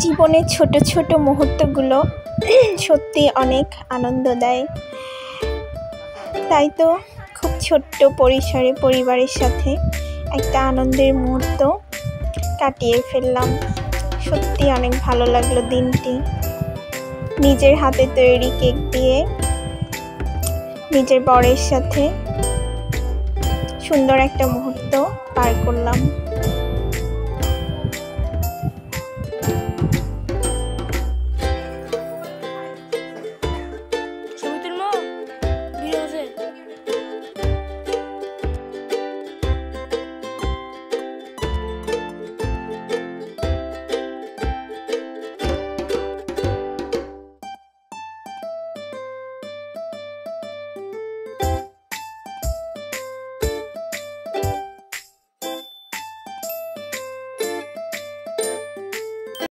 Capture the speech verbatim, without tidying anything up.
জীবনের ছোট ছোট মুহূর্তগুলো সত্যি অনেক আনন্দ দেয়। তাই তো খুব ছোট্ট পরিসরে পরিবারের সাথে একটা আনন্দের মুহূর্ত কাটিয়ে ফেললাম। সত্যি অনেক ভালো লাগলো দিনটি। নিজের হাতে তৈরি কেক দিয়ে নিজের বরের সাথে সুন্দর একটা মুহূর্ত পার করলাম।